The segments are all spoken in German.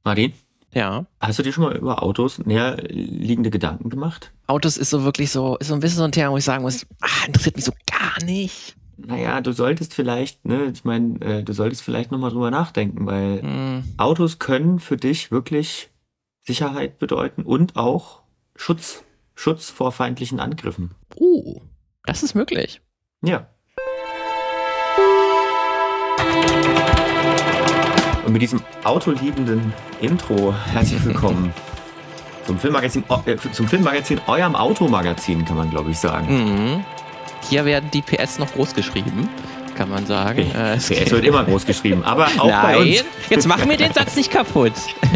Martin, Ja. hast du dir schon mal über Autos näher liegende Gedanken gemacht? Autos ist so wirklich so, ist so ein bisschen so ein Thema, wo ich sagen muss, interessiert mich so gar nicht. Naja, du solltest vielleicht, ne, ich meine, du solltest vielleicht nochmal drüber nachdenken, weil Hm. Autos können für dich wirklich Sicherheit bedeuten und auch Schutz. Schutz vor feindlichen Angriffen. Das ist möglich. Ja. Und mit diesem autoliebenden Intro herzlich willkommen zum Filmmagazin, eurem Automagazin, kann man glaube ich sagen. Mhm. Hier werden die PS noch groß geschrieben, kann man sagen. PS wird immer groß geschrieben, aber auch Nein, bei uns. jetzt machen wir den Satz nicht kaputt.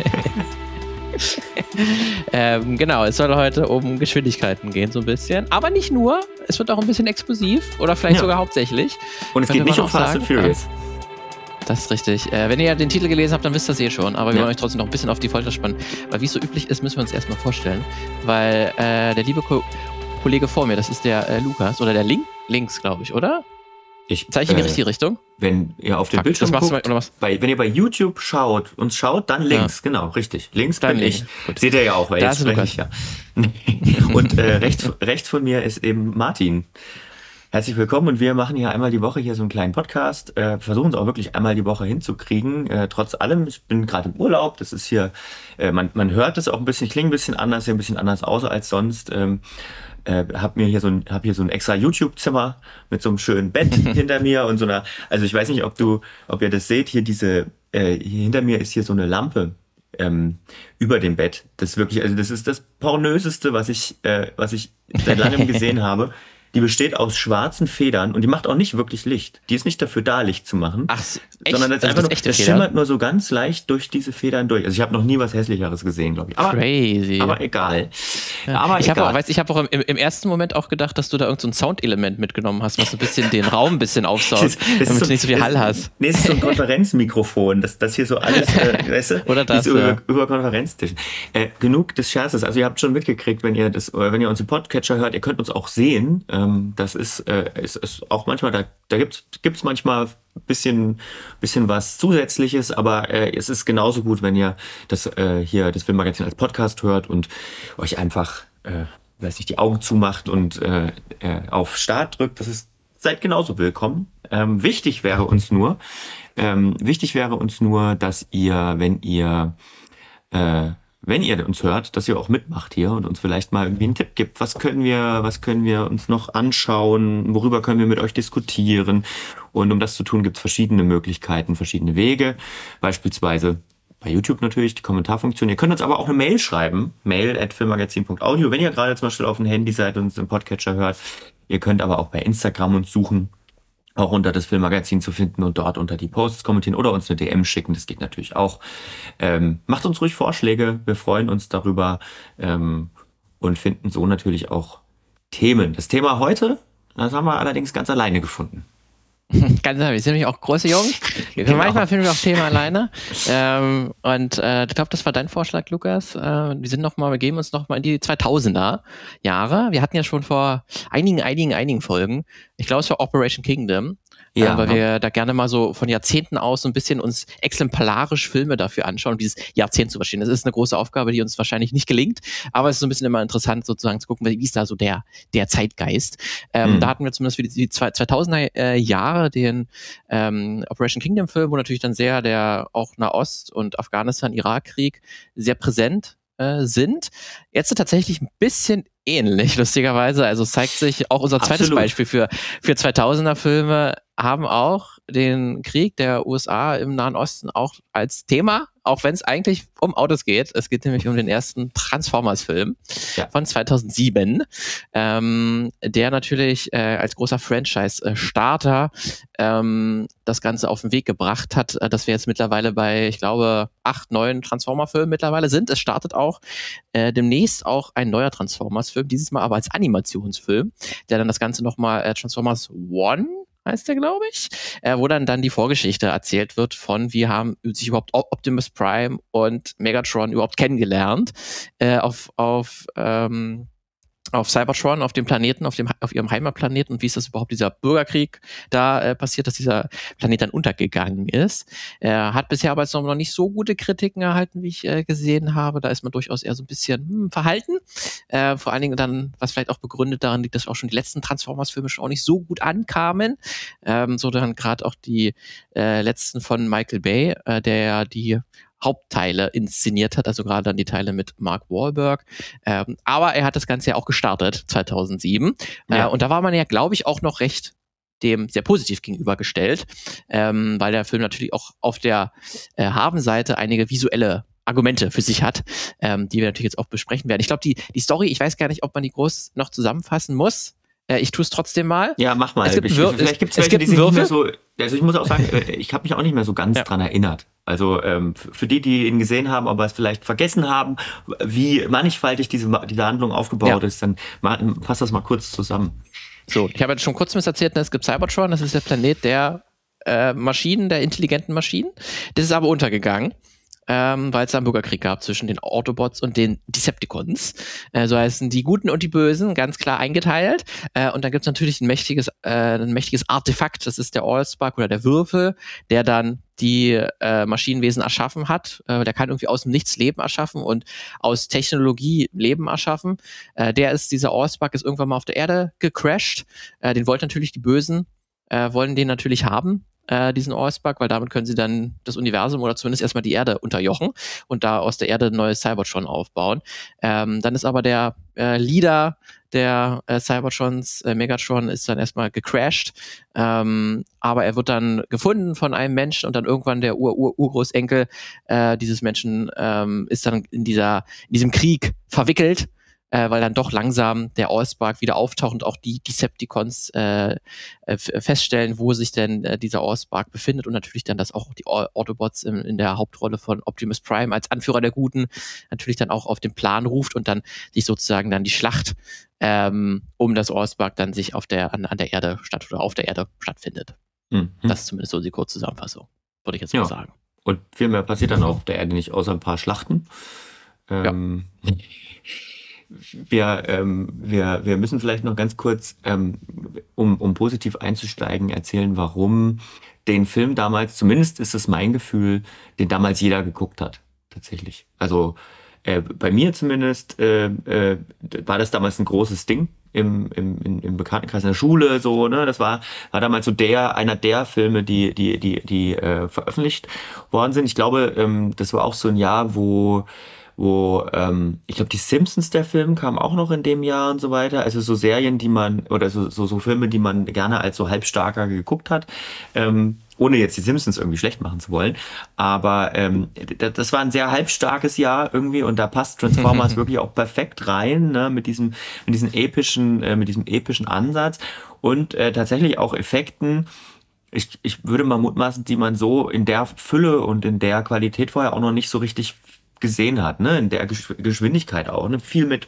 Genau, es soll heute um Geschwindigkeiten gehen, so ein bisschen. Aber nicht nur, es wird auch ein bisschen explosiv oder vielleicht sogar hauptsächlich. Und es geht nicht um Fast and Furious. Das ist richtig. Wenn ihr den Titel gelesen habt, dann wisst ihr das eh schon. Aber wir wollen euch trotzdem noch ein bisschen auf die Folter spannen. Weil wie es so üblich ist, müssen wir uns erstmal vorstellen. Weil der liebe Kollege vor mir, das ist der Lukas. Oder der links, glaube ich, oder? Zeige ich in die richtige Richtung? Wenn ihr auf den Bildschirm guckt, wenn ihr bei YouTube uns schaut, dann links, genau, richtig. Links dann bin ich. Gut. Seht ihr ja auch, weil jetzt spreche ich ja. Und rechts von mir ist eben Martin. Herzlich willkommen und wir machen hier einmal die Woche hier so einen kleinen Podcast, versuchen es auch wirklich einmal die Woche hinzukriegen. Trotz allem, ich bin gerade im Urlaub, das ist hier, man hört es auch ein bisschen, ich klinge ein bisschen anders, sehe ein bisschen anders aus als sonst. Hab hier so ein extra YouTube-Zimmer mit so einem schönen Bett hinter mir und so einer, also ich weiß nicht, ob ihr das seht, hier hier hinter mir ist hier so eine Lampe über dem Bett. Das ist wirklich, also das ist das pornöseste, was ich seit langem gesehen habe. Die besteht aus schwarzen Federn und die macht auch nicht wirklich Licht. Die ist nicht dafür da, Licht zu machen. Ach, echt? Sondern das schimmert nur so ganz leicht durch diese Federn durch. Also ich habe noch nie was Hässlicheres gesehen, glaube ich. Crazy. Aber egal. Ja. Ich habe auch im ersten Moment auch gedacht, dass du da irgend so ein Soundelement mitgenommen hast, was so ein bisschen den Raum ein bisschen aufsaugt, damit du nicht so viel Hall hast. Nee, es ist so ein Konferenzmikrofon, das hier so alles, weißt du? Oder das, über Konferenztischen. Genug des Scherzes. Also ihr habt schon mitgekriegt, wenn ihr uns im Podcatcher hört, ihr könnt uns auch sehen. Das ist auch manchmal, da gibt's manchmal bisschen was Zusätzliches, aber es ist genauso gut, wenn ihr das Filmmagazin als Podcast hört und euch einfach, die Augen zumacht und auf Start drückt. Seid genauso willkommen. Wichtig wäre uns nur, dass ihr, wenn ihr uns hört, dass ihr auch mitmacht hier und uns vielleicht mal irgendwie einen Tipp gibt. Was können wir uns noch anschauen? Worüber können wir mit euch diskutieren? Und um das zu tun, gibt es verschiedene Möglichkeiten, verschiedene Wege. Beispielsweise bei YouTube natürlich die Kommentarfunktion. Ihr könnt uns aber auch eine Mail schreiben. mail@filmmagazin.audio, wenn ihr gerade zum Beispiel auf dem Handy seid und uns im Podcatcher hört. Ihr könnt aber auch bei Instagram uns suchen, auch unter das Filmmagazin zu finden und dort unter die Posts kommentieren oder uns eine DM schicken. Das geht natürlich auch. Macht uns ruhig Vorschläge. Wir freuen uns darüber und finden so natürlich auch Themen. Das Thema heute, das haben wir allerdings ganz alleine gefunden. Ganz ehrlich, wir sind nämlich auch große Jungs. Genau. Manchmal finden wir auch Themen alleine. Ich glaube, das war dein Vorschlag, Lukas. Wir geben uns noch mal in die 2000er Jahre. Wir hatten ja schon vor einigen Folgen, ich glaube, es war Operation Kingdom, weil wir da gerne mal so von Jahrzehnten aus so ein bisschen uns exemplarisch Filme dafür anschauen, um dieses Jahrzehnt zu verstehen. Das ist eine große Aufgabe, die uns wahrscheinlich nicht gelingt, aber es ist so ein bisschen immer interessant, sozusagen zu gucken, wie ist da so der Zeitgeist. Da hatten wir zumindest für die 2000er Jahre den Operation Kingdom Film, wo natürlich dann sehr der auch Nahost- und Afghanistan-Irak-Krieg sehr präsent sind. Jetzt tatsächlich ein bisschen ähnlich, lustigerweise. Also es zeigt sich auch unser zweites Beispiel für 2000er Filme haben auch den Krieg der USA im Nahen Osten auch als Thema, auch wenn es eigentlich um Autos geht. Es geht nämlich um den ersten Transformers-Film von 2007, der natürlich als großer Franchise-Starter das Ganze auf den Weg gebracht hat, dass wir jetzt mittlerweile bei, ich glaube, 8, 9 Transformer-Filmen mittlerweile sind. Es startet auch demnächst auch ein neuer Transformers-Film, dieses Mal aber als Animationsfilm, der dann das Ganze nochmal Transformers One heißt der, glaube ich, wo dann die Vorgeschichte erzählt wird von, wie haben sich überhaupt Optimus Prime und Megatron überhaupt kennengelernt auf auf Cybertron, auf dem Planeten, auf ihrem Heimatplaneten und wie ist das überhaupt, dieser Bürgerkrieg da passiert, dass dieser Planet dann untergegangen ist. Er hat bisher aber jetzt noch nicht so gute Kritiken erhalten, wie ich gesehen habe. Da ist man durchaus eher so ein bisschen verhalten. Vor allen Dingen dann, was vielleicht auch begründet daran liegt, dass auch schon die letzten Transformers-Filme schon auch nicht so gut ankamen. So dann gerade auch die letzten von Michael Bay, der ja die Hauptteile inszeniert hat, also gerade dann die Teile mit Mark Wahlberg. Aber er hat das Ganze ja auch gestartet, 2007. Ja. Und da war man ja, glaube ich, auch noch recht dem sehr positiv gegenübergestellt, weil der Film natürlich auch auf der Habenseite einige visuelle Argumente für sich hat, die wir natürlich jetzt auch besprechen werden. Ich glaube, die Story, ich weiß gar nicht, ob man die groß noch zusammenfassen muss. Ich tue es trotzdem mal. Ja, mach mal. Vielleicht gibt es welche, die sind nicht mehr so... Also ich muss auch sagen, ich habe mich auch nicht mehr so ganz dran erinnert. Also für die ihn gesehen haben, aber es vielleicht vergessen haben, wie mannigfaltig diese Handlung aufgebaut ist, dann fass das mal kurz zusammen. So, ich habe jetzt schon kurz erzählt, es gibt Cybertron, das ist der Planet der Maschinen, der intelligenten Maschinen. Das ist aber untergegangen. Weil es da einen Bürgerkrieg gab zwischen den Autobots und den Decepticons. So heißen die Guten und die Bösen ganz klar eingeteilt. Und dann gibt es natürlich ein mächtiges Artefakt, das ist der Allspark oder der Würfel, der dann die Maschinenwesen erschaffen hat. Der kann irgendwie aus dem Nichts Leben erschaffen und aus Technologie Leben erschaffen. Dieser Allspark ist irgendwann mal auf der Erde gecrashed. Den wollten natürlich die Bösen, wollen den natürlich haben, diesen Allspark, weil damit können sie dann das Universum oder zumindest erstmal die Erde unterjochen und da aus der Erde ein neues Cybertron aufbauen. Dann ist aber der Leader der Cybertrons, Megatron, ist dann erstmal gecrashed, aber er wird dann gefunden von einem Menschen und dann irgendwann der Urgroßenkel dieses Menschen ist dann in diesem Krieg verwickelt, weil dann doch langsam der Allspark wieder auftaucht und auch die Decepticons feststellen, wo sich denn dieser Allspark befindet und natürlich dann, dass auch die Autobots in der Hauptrolle von Optimus Prime als Anführer der Guten natürlich dann auch auf den Plan ruft und dann sich sozusagen dann die Schlacht um das Allspark dann sich an der Erde auf der Erde stattfindet. Mhm. Das ist zumindest so die Kurzzusammenfassung, würde ich jetzt mal sagen. Und viel mehr passiert dann auch auf der Erde nicht, außer ein paar Schlachten. Wir müssen vielleicht noch ganz kurz, um positiv einzusteigen, erzählen, warum den Film damals, zumindest ist es mein Gefühl, den damals jeder geguckt hat, tatsächlich. Also bei mir zumindest war das damals ein großes Ding im Bekanntenkreis in der Schule, so, ne? Das war damals so einer der Filme, die veröffentlicht worden sind. Ich glaube, das war auch so ein Jahr, wo ich glaube, die Simpsons, der Film, kam auch noch in dem Jahr und so weiter. Also so Serien, oder so Filme, die man gerne als so halbstarker geguckt hat, ohne jetzt die Simpsons irgendwie schlecht machen zu wollen. Aber das war ein sehr halbstarkes Jahr irgendwie und da passt Transformers wirklich auch perfekt rein, ne, mit diesem epischen Ansatz und tatsächlich auch Effekten. Ich würde mal mutmaßen, die man so in der Fülle und in der Qualität vorher auch noch nicht so richtig gesehen hat, ne, in der Geschwindigkeit auch, ne, viel mit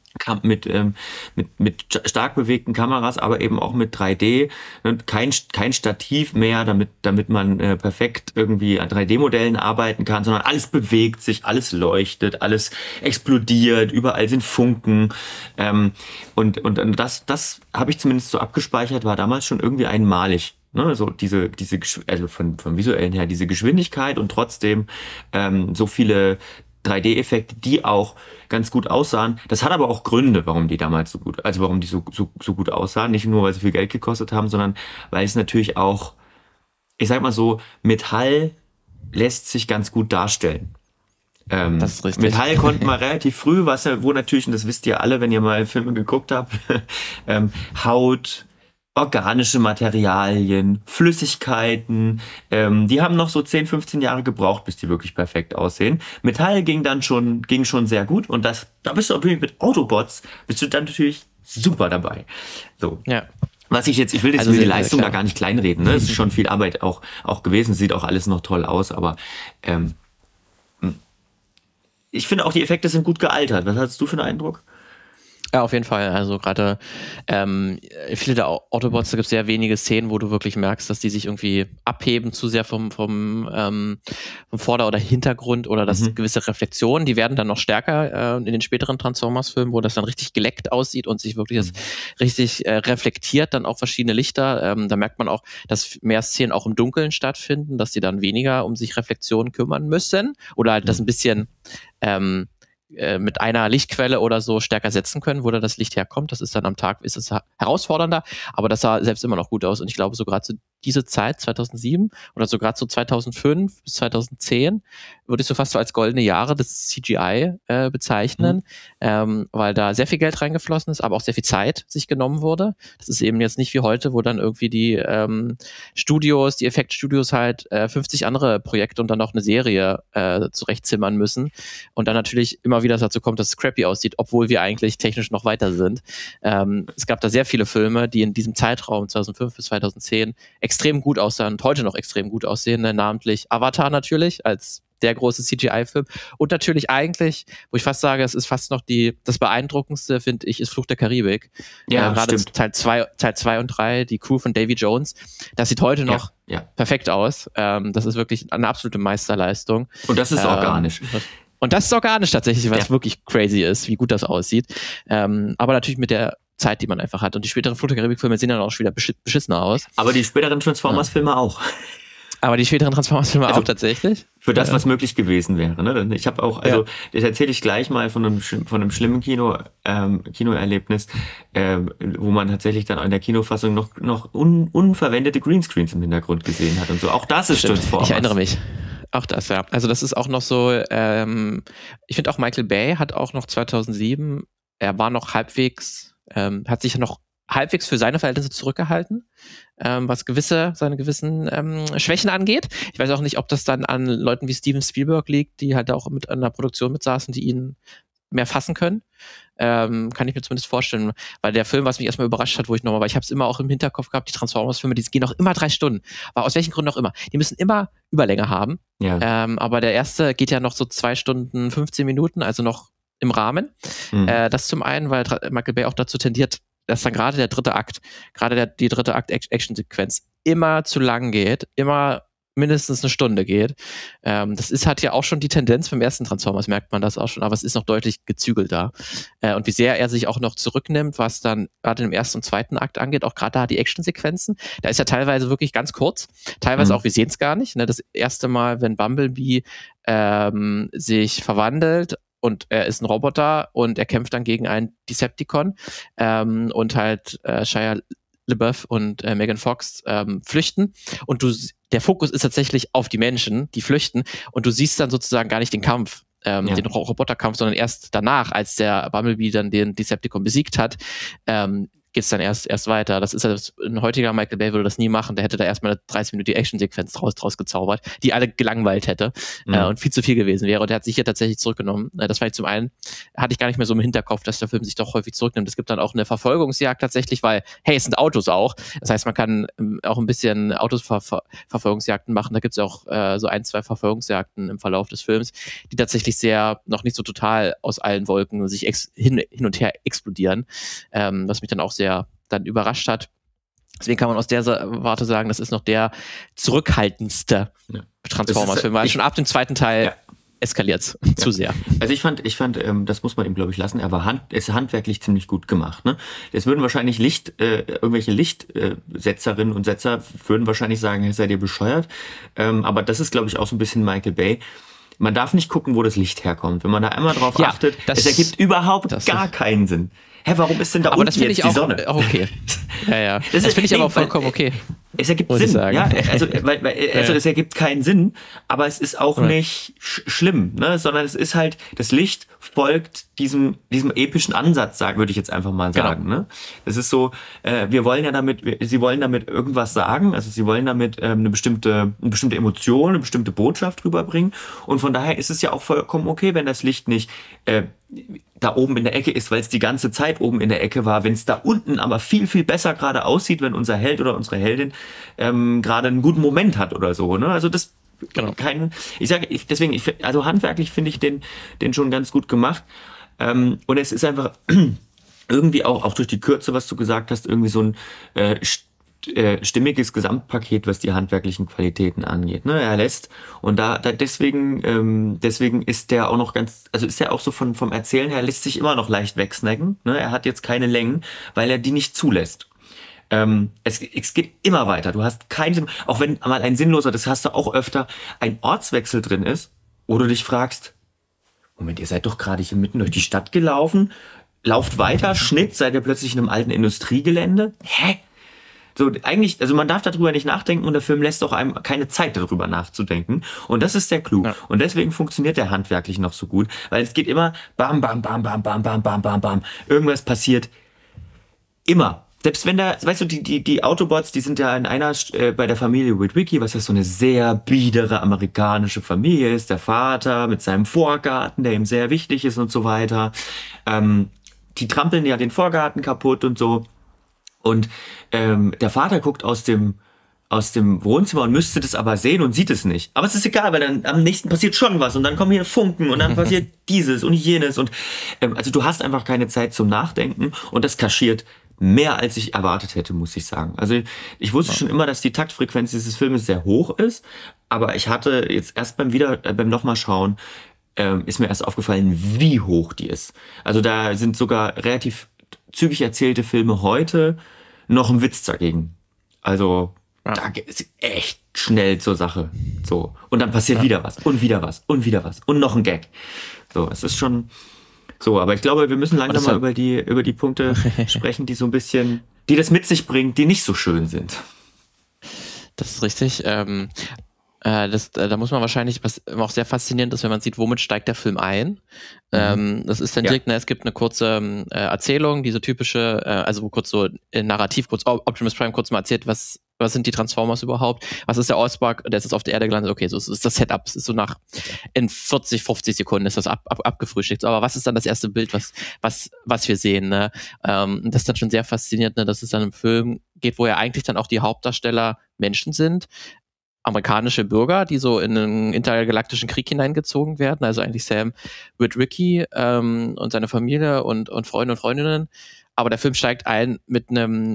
stark bewegten Kameras, aber eben auch mit 3D, ne, kein Stativ mehr, damit man perfekt irgendwie an 3D-Modellen arbeiten kann, sondern alles bewegt sich, alles leuchtet, alles explodiert, überall sind Funken, und das habe ich zumindest so abgespeichert, war damals schon irgendwie einmalig. Ne, so also vom visuellen her, diese Geschwindigkeit und trotzdem so viele 3D-Effekte, die auch ganz gut aussahen. Das hat aber auch Gründe, warum die damals so gut aussahen. Nicht nur, weil sie viel Geld gekostet haben, sondern weil es natürlich auch, ich sag mal so, Metall lässt sich ganz gut darstellen. Das ist richtig. Metall konnten wir relativ früh, wo natürlich, und das wisst ihr alle, wenn ihr mal Filme geguckt habt, Haut, organische Materialien, Flüssigkeiten, die haben noch so 10, 15 Jahre gebraucht, bis die wirklich perfekt aussehen. Metall ging schon sehr gut und da bist du natürlich mit Autobots, bist du dann natürlich super dabei. So. Ja. Ich will jetzt die Leistung da gar nicht kleinreden, ne? Es ist schon viel Arbeit auch gewesen, sieht auch alles noch toll aus, aber ich finde auch, die Effekte sind gut gealtert. Was hast du für einen Eindruck? Ja, auf jeden Fall. Also gerade viele der Autobots, da gibt es sehr wenige Szenen, wo du wirklich merkst, dass die sich irgendwie abheben zu sehr vom Vorder- oder Hintergrund oder dass gewisse Reflexionen, die werden dann noch stärker in den späteren Transformers-Filmen, wo das dann richtig geleckt aussieht und sich wirklich das richtig reflektiert, dann auch verschiedene Lichter. Da merkt man auch, dass mehr Szenen auch im Dunkeln stattfinden, dass die dann weniger um sich Reflexionen kümmern müssen oder halt das ein bisschen mit einer Lichtquelle oder so stärker setzen können, wo da das Licht herkommt. Das ist dann am Tag, ist es herausfordernder, aber das sah selbst immer noch gut aus. Und ich glaube, so gerade zu diese Zeit, 2007 oder so gerade so 2005 bis 2010, würde ich so fast so als goldene Jahre des CGI bezeichnen, weil da sehr viel Geld reingeflossen ist, aber auch sehr viel Zeit sich genommen wurde. Das ist eben jetzt nicht wie heute, wo dann irgendwie die Studios, die Effektstudios halt 50 andere Projekte und dann noch eine Serie zurechtzimmern müssen und dann natürlich immer wieder dazu kommt, dass es crappy aussieht, obwohl wir eigentlich technisch noch weiter sind. Es gab da sehr viele Filme, die in diesem Zeitraum 2005 bis 2010 extrem gut aussahen und heute noch extrem gut aussehen, namentlich Avatar natürlich als der große CGI-Film und natürlich eigentlich, wo ich fast sage, es ist fast noch das Beeindruckendste, finde ich, ist Fluch der Karibik. Ja, gerade Teil 2 und 3, die Crew von Davy Jones, das sieht heute noch perfekt aus. Das ist wirklich eine absolute Meisterleistung. Und das ist organisch. Und das ist organisch tatsächlich, was wirklich crazy ist, wie gut das aussieht. Aber natürlich mit der Zeit, die man einfach hat. Und die späteren Fluch der Karibik-Filme sehen dann auch schon wieder beschissener aus. Aber die späteren Transformers-Filme auch. Aber die späteren Transformers-Filme auch tatsächlich? Für das, was möglich gewesen wäre. Ne? Ich habe auch, das erzähle ich gleich mal von einem schlimmen Kinoerlebnis, wo man tatsächlich dann in der Kinofassung noch unverwendete Greenscreens im Hintergrund gesehen hat und so. Auch das ist Transformers. Ich erinnere mich. Auch das, ja. Also das ist auch noch so, ich finde auch Michael Bay hat auch noch 2007, er war noch halbwegs, hat sich noch halbwegs für seine Verhältnisse zurückgehalten, was seine gewissen Schwächen angeht. Ich weiß auch nicht, ob das dann an Leuten wie Steven Spielberg liegt, die halt auch mit an der Produktion mitsaßen, die ihn mehr fassen können. Kann ich mir zumindest vorstellen, weil der Film, was mich erstmal überrascht hat, wo ich nochmal, weil ich habe es immer auch im Hinterkopf gehabt, die Transformers-Filme, die gehen auch immer 3 Stunden. Aber aus welchen Gründen auch immer. Die müssen immer Überlänge haben. Ja. Aber der erste geht ja noch so 2 Stunden, 15 Minuten, also noch im Rahmen. Das zum einen, weil Michael Bay auch dazu tendiert, dass dann gerade der dritte Akt, die dritte Akt-Action-Sequenz immer zu lang geht, immer mindestens 1 Stunde geht. Hat ja auch schon die Tendenz beim ersten Transformers, merkt man das auch schon, aber es ist noch deutlich gezügelter. Und wie sehr er sich auch noch zurücknimmt, was dann gerade im ersten und zweiten Akt angeht, auch gerade da die Action-Sequenzen, da ist ja teilweise wirklich ganz kurz, teilweise auch, wir sehen es gar nicht. Ne? Das erste Mal, wenn Bumblebee sich verwandelt, und er ist ein Roboter und er kämpft dann gegen einen Decepticon und halt Shia LaBeouf und Megan Fox flüchten und der Fokus ist tatsächlich auf die Menschen, die flüchten und du siehst dann sozusagen gar nicht den Kampf, den Roboterkampf, sondern erst danach, als der Bumblebee dann den Decepticon besiegt hat, geht es dann erst weiter. Das ist halt, ein heutiger Michael Bay würde das nie machen. Der hätte da erstmal eine 30-minütige Action-Sequenz draus gezaubert, die alle gelangweilt hätte und viel zu viel gewesen wäre. Und der hat sich hier tatsächlich zurückgenommen. Das war zum einen, hatte ich gar nicht mehr so im Hinterkopf, dass der Film sich doch häufig zurücknimmt. Es gibt dann auch eine Verfolgungsjagd tatsächlich, weil, hey, es sind Autos auch. Das heißt, man kann auch ein bisschen Verfolgungsjagden machen. Da gibt es auch so 1, 2 Verfolgungsjagden im Verlauf des Films, die tatsächlich noch nicht so total aus allen Wolken sich hin und her explodieren. Was mich dann auch sehr dann überrascht hat. Deswegen kann man aus der Warte sagen, das ist noch der zurückhaltendste Transformers-Film, weil schon ab dem zweiten Teil eskaliert es zu sehr. Also ich fand, das muss man ihm, glaube ich, lassen, er ist handwerklich ziemlich gut gemacht. Ne? Es würden wahrscheinlich irgendwelche Lichtsetzerinnen und Setzer würden wahrscheinlich sagen, hey, seid ihr bescheuert? Aber das ist, glaube ich, auch so ein bisschen Michael Bay. Man darf nicht gucken, wo das Licht herkommt. Wenn man da einmal drauf achtet, es ergibt überhaupt gar keinen Sinn. Hä, warum ist denn da unten jetzt die Sonne? Auch okay. Ja. Das finde ich aber auch vollkommen okay. Es ergibt Sinn, ja. Also es ergibt keinen Sinn, aber es ist auch nicht schlimm, ne? Sondern es ist halt, das Licht folgt diesem epischen Ansatz, würde ich jetzt einfach mal sagen. Genau. Ne? Das ist so, sie wollen damit irgendwas sagen, also sie wollen damit eine bestimmte Emotion, eine bestimmte Botschaft rüberbringen. Und von daher ist es ja auch vollkommen okay, wenn das Licht nicht da oben in der Ecke ist, weil es die ganze Zeit oben in der Ecke war, wenn es da unten aber viel, viel besser gerade aussieht, wenn unser Held oder unsere Heldin gerade einen guten Moment hat oder so. Ne? Also das also handwerklich finde ich den schon ganz gut gemacht. Und es ist einfach irgendwie auch durch die Kürze, was du gesagt hast, irgendwie so ein stimmiges Gesamtpaket, was die handwerklichen Qualitäten angeht. Ne? Er lässt und deswegen ist der auch noch ist er auch so vom Erzählen her, lässt sich immer noch leicht wegsnacken. Ne? Er hat jetzt keine Längen, weil er die nicht zulässt. Es geht immer weiter. Du hast auch wenn mal ein sinnloser, das hast du auch öfter, ein Ortswechsel drin ist, wo du dich fragst, Moment, ihr seid doch gerade hier mitten durch die Stadt gelaufen, lauft weiter, Schnitt, seid ihr plötzlich in einem alten Industriegelände? Hä? So, eigentlich, also man darf darüber nicht nachdenken und der Film lässt auch einem keine Zeit darüber nachzudenken. Und das ist der Clou. Ja. Und deswegen funktioniert der handwerklich noch so gut, weil es geht immer bam, bam, bam, bam, bam, bam, bam, bam, bam. Irgendwas passiert. Immer. Selbst wenn weißt du, die Autobots, die sind ja in einer, bei der Familie Witwicky, was ja so eine sehr biedere amerikanische Familie ist, der Vater mit seinem Vorgarten, der ihm sehr wichtig ist und so weiter. Die trampeln ja den Vorgarten kaputt und so. Und der Vater guckt aus dem Wohnzimmer und müsste das aber sehen und sieht es nicht. Aber es ist egal, weil dann am nächsten passiert schon was und dann kommen hier Funken und dann passiert dieses und jenes. Und also du hast einfach keine Zeit zum Nachdenken und das kaschiert mehr, als ich erwartet hätte, muss ich sagen. Also ich wusste schon immer, dass die Taktfrequenz dieses Filmes sehr hoch ist, aber ich hatte jetzt erst beim nochmal schauen, ist mir erst aufgefallen, wie hoch die ist. Also da sind sogar relativ zügig erzählte Filme heute noch ein Witz dagegen. Also da geht es echt schnell zur Sache. So. Und dann passiert wieder was und wieder was und wieder was und noch ein Gag. So, es ist schon so, aber ich glaube, wir müssen langsam mal über die Punkte sprechen, die so ein bisschen, die das mit sich bringen, die nicht so schön sind. Das ist richtig. Da muss man wahrscheinlich, was auch sehr faszinierend ist, wenn man sieht, womit steigt der Film ein. Das ist dann direkt, es gibt eine kurze Erzählung, diese typische, also wo kurz so narrativ, kurz Optimus Prime kurz mal erzählt, was sind die Transformers überhaupt, was ist der Allspark, der ist jetzt auf der Erde gelandet, okay, so ist das Setup, es ist so in 40, 50 Sekunden ist das abgefrühstückt, aber was ist dann das erste Bild, was wir sehen, ne? Das ist dann schon sehr faszinierend, ne, dass es dann im Film geht, wo ja eigentlich dann auch die Hauptdarsteller Menschen sind, amerikanische Bürger, die so in einen intergalaktischen Krieg hineingezogen werden, also eigentlich Sam Witwicky und seine Familie und Freunde und Freundinnen. Aber der Film steigt ein mit einem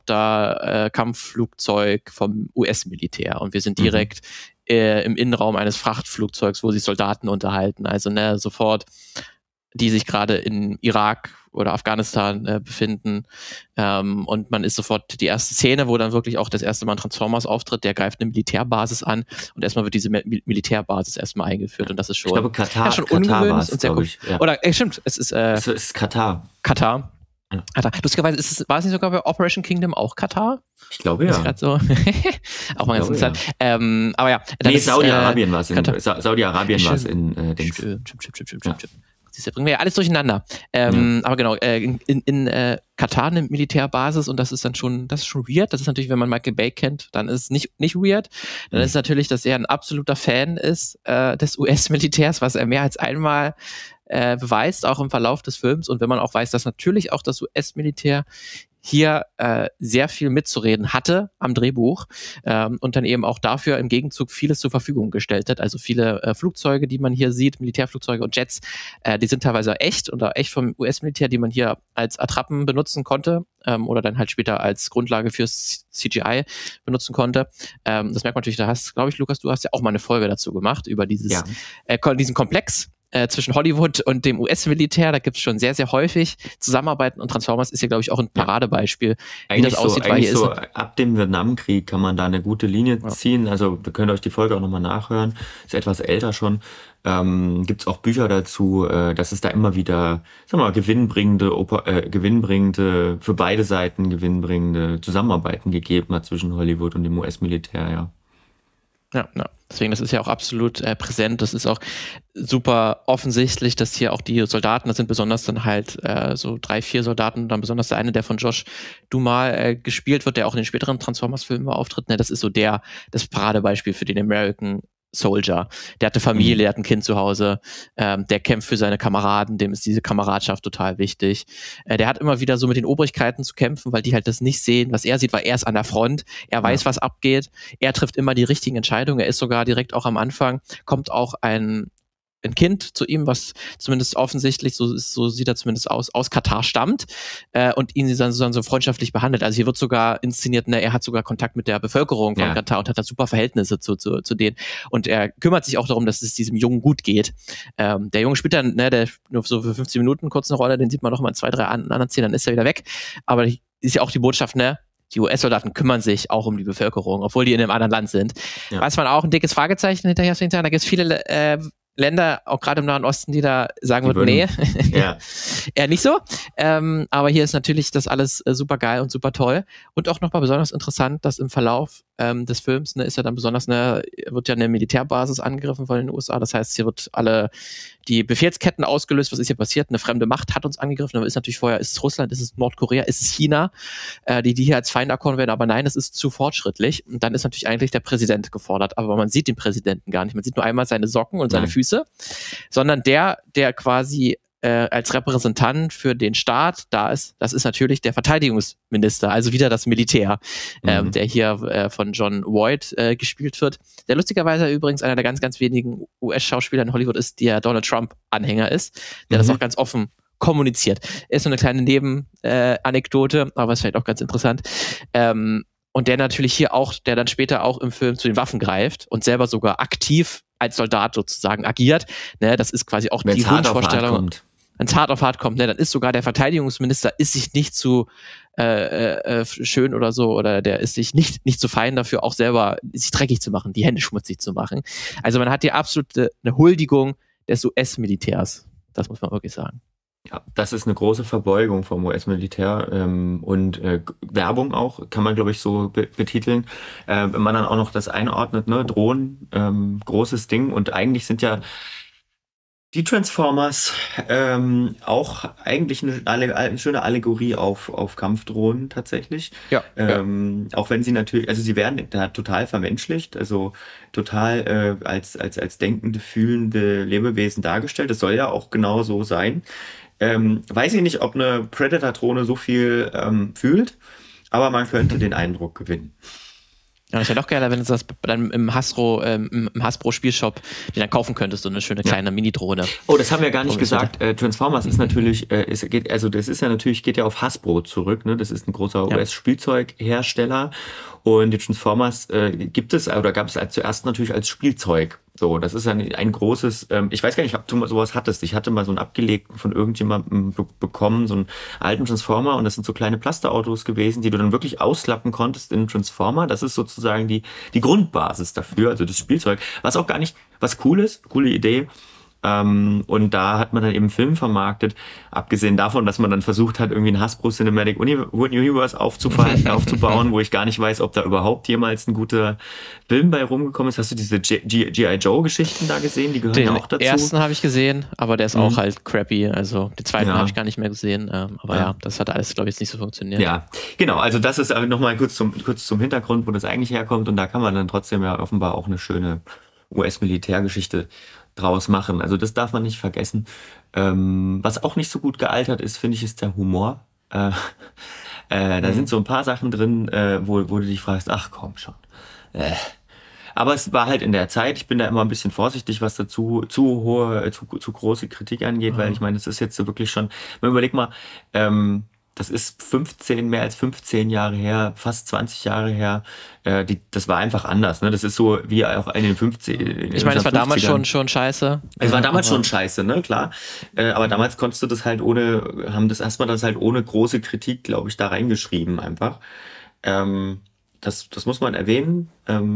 Helikopter-Kampfflugzeug vom US-Militär und wir sind direkt im Innenraum eines Frachtflugzeugs, wo sich Soldaten unterhalten. Also sofort, die sich gerade in Irak oder Afghanistan befinden. Und man ist sofort die erste Szene, wo dann wirklich auch das erste Mal ein Transformers auftritt, der greift eine Militärbasis an und erstmal wird diese Militärbasis erstmal eingeführt und das ist schon, ich glaube, Katar war es, glaube ich. Ja. Oder, stimmt, es ist Katar. Katar. Lustigerweise war es nicht sogar bei Operation Kingdom auch Katar? Ich glaube, ja. So. Auch mal ganz interessant. Ja. Aber ja. Saudi-Arabien war es Saudi-Arabien war es in Dings. Stimmt. Das bringen wir ja alles durcheinander. Aber genau, in Katar eine Militärbasis und das ist schon weird. Das ist natürlich, wenn man Michael Bay kennt, dann ist es nicht weird. Dann ist es natürlich, dass er ein absoluter Fan ist des US-Militärs, was er mehr als einmal beweist, auch im Verlauf des Films. Und wenn man auch weiß, dass natürlich auch das US-Militär hier sehr viel mitzureden hatte am Drehbuch und dann eben auch dafür im Gegenzug vieles zur Verfügung gestellt hat. Also viele Flugzeuge, die man hier sieht, Militärflugzeuge und Jets, die sind teilweise echt oder echt vom US-Militär, die man hier als Attrappen benutzen konnte oder dann halt später als Grundlage fürs CGI benutzen konnte. Das merkt man natürlich, glaube ich, Lukas, du hast ja auch mal eine Folge dazu gemacht, über diesen Komplex zwischen Hollywood und dem US-Militär, da gibt es schon sehr, sehr häufig Zusammenarbeiten und Transformers ist ja, glaube ich, auch ein Paradebeispiel, wie das aussieht. Ab dem Vietnamkrieg kann man da eine gute Linie ziehen, also ihr könnt euch die Folge auch nochmal nachhören, ist etwas älter schon, gibt es auch Bücher dazu, dass es da immer wieder, gewinnbringende, für beide Seiten gewinnbringende Zusammenarbeiten gegeben hat zwischen Hollywood und dem US-Militär, ja. Ja. Deswegen, das ist ja auch absolut präsent. Das ist auch super offensichtlich, dass hier auch die Soldaten, das sind besonders dann halt so 3, 4 Soldaten, dann besonders der eine, der von Josh Duhamel gespielt wird, der auch in den späteren Transformers-Filmen auftritt. Ne, das ist so das Paradebeispiel für den American Soldier. Der hatte Familie, der hat ein Kind zu Hause, der kämpft für seine Kameraden, dem ist diese Kameradschaft total wichtig. Der hat immer wieder so mit den Obrigkeiten zu kämpfen, weil die halt das nicht sehen, was er sieht, weil er ist an der Front, er weiß, was abgeht, er trifft immer die richtigen Entscheidungen, er ist sogar direkt auch am Anfang, kommt auch ein ein Kind zu ihm, was zumindest offensichtlich, so sieht er zumindest aus Katar stammt und ihn dann so freundschaftlich behandelt. Also hier wird sogar inszeniert, er hat sogar Kontakt mit der Bevölkerung von Katar und hat da super Verhältnisse zu denen. Und er kümmert sich auch darum, dass es diesem Jungen gut geht. Der Junge spielt dann, der nur so für 15 Minuten kurz eine Rolle, den sieht man noch mal in 2, 3 anderen Szenen, dann ist er wieder weg. Aber ist ja auch die Botschaft, die US-Soldaten kümmern sich auch um die Bevölkerung, obwohl die in einem anderen Land sind. Ja. Was man auch ein dickes Fragezeichen hinterher sehen kann, da gibt es viele Länder, auch gerade im Nahen Osten, die da sagen würden, nee, eher nicht so. Aber hier ist natürlich das alles super geil und super toll. Und auch nochmal besonders interessant, dass im Verlauf des Films ist ja dann besonders, wird ja eine Militärbasis angegriffen von den USA. Das heißt, hier wird die Befehlsketten ausgelöst. Was ist hier passiert? Eine fremde Macht hat uns angegriffen. Aber ist natürlich vorher, ist es Russland, ist es Nordkorea, ist es China, die hier als Feind erkoren werden. Aber nein, es ist zu fortschrittlich. Und dann ist natürlich eigentlich der Präsident gefordert. Aber man sieht den Präsidenten gar nicht. Man sieht nur einmal seine Socken und seine Füße, sondern der quasi als Repräsentant für den Staat da ist, das ist natürlich der Verteidigungsminister, also wieder das Militär, der hier von John Voight gespielt wird, der lustigerweise übrigens einer der ganz, ganz wenigen US-Schauspieler in Hollywood ist, der Donald Trump-Anhänger ist, der das auch ganz offen kommuniziert. Ist so eine kleine Nebenanekdote, aber ist vielleicht auch ganz interessant. Und der natürlich hier auch, der dann später auch im Film zu den Waffen greift und selber sogar aktiv als Soldat sozusagen agiert. Das ist quasi auch die Wunschvorstellung. Wenn es hart auf hart kommt, dann ist sogar der Verteidigungsminister ist sich nicht zu schön oder so, oder der ist sich nicht zu fein dafür, auch selber sich dreckig zu machen, die Hände schmutzig zu machen. Also man hat hier absolut eine Huldigung des US-Militärs. Das muss man wirklich sagen. Ja, das ist eine große Verbeugung vom US-Militär und Werbung auch, kann man glaube ich so betiteln. Wenn man dann auch noch das einordnet, Drohnen, großes Ding, und eigentlich sind ja die Transformers auch eigentlich eine schöne Allegorie auf Kampfdrohnen tatsächlich. Ja, auch wenn sie natürlich, also sie werden da total vermenschlicht, also total als denkende, fühlende Lebewesen dargestellt. Das soll ja auch genau so sein. Weiß ich nicht, ob eine Predator-Drohne so viel fühlt, aber man könnte den Eindruck gewinnen. Ja, ich hätte auch gerne, wenn du das dann im Hasbro-Spielshop die dann kaufen könntest, so eine schöne kleine Mini-Drohne. Oh, das haben wir gar nicht gesagt. Transformers ist natürlich, geht ja auf Hasbro zurück, ne? Das ist ein großer US-Spielzeughersteller. Und die Transformers gab es zuerst natürlich als Spielzeug. So, das ist ein großes, ich weiß gar nicht, ob du mal sowas hattest. Ich hatte mal so einen abgelegten von irgendjemandem bekommen, so einen alten Transformer, und das sind so kleine Plasterautos gewesen, die du dann wirklich ausklappen konntest in einen Transformer. Das ist sozusagen die Grundbasis dafür, also das Spielzeug, was auch gar nicht, was cool ist, coole Idee. Und da hat man dann eben Film vermarktet, abgesehen davon, dass man dann versucht hat, irgendwie ein Hasbro Cinematic Universe aufzubauen, wo ich gar nicht weiß, ob da überhaupt jemals ein guter Film bei rumgekommen ist. Hast du diese G.I. Joe Geschichten da gesehen? Die gehören ja auch dazu. Den ersten habe ich gesehen, aber der ist auch halt crappy. Also den zweiten habe ich gar nicht mehr gesehen. Aber das hat alles, glaube ich, jetzt nicht so funktioniert. Ja, genau. Also das ist nochmal kurz zum Hintergrund, wo das eigentlich herkommt. Und da kann man dann trotzdem ja offenbar auch eine schöne US-Militärgeschichte draus machen. Also das darf man nicht vergessen. Was auch nicht so gut gealtert ist, finde ich, ist der Humor. Da sind so ein paar Sachen drin, wo du dich fragst, ach komm schon. Aber es war halt in der Zeit, ich bin da immer ein bisschen vorsichtig, was da zu große Kritik angeht, weil ich meine, das ist jetzt so wirklich schon, man überleg mal, das ist mehr als 15 Jahre her, fast 20 Jahre her. Das war einfach anders. Ne? Das ist so wie auch in den 50. Ich meine, es war damals schon scheiße. Es war damals schon scheiße, ne, klar. Aber damals konntest du das halt ohne große Kritik, glaube ich, da reingeschrieben einfach. Das muss man erwähnen.